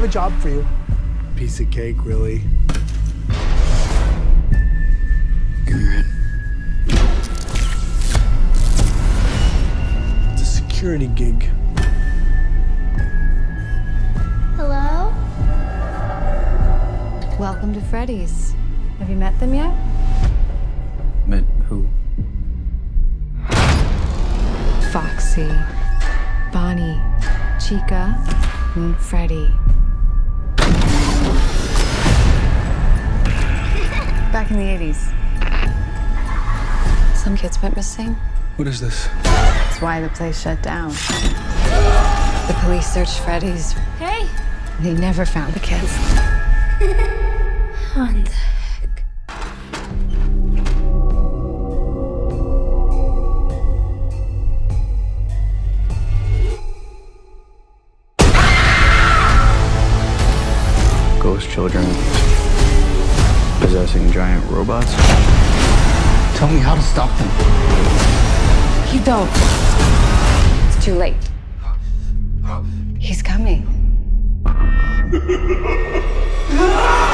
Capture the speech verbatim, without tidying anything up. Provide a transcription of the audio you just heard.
job for you. Piece of cake, really. Give me your head. It's a security gig. Hello? Welcome to Freddy's. Have you met them yet? Met who? Foxy, Bonnie, Chica, and Freddy. Back in the eighties, some kids went missing. What is this? That's why the place shut down. The police searched Freddy's. Hey! They never found the kids. What the heck? Ghost children possessing giant robots? Tell me how to stop them. You don't. It's too late. He's coming.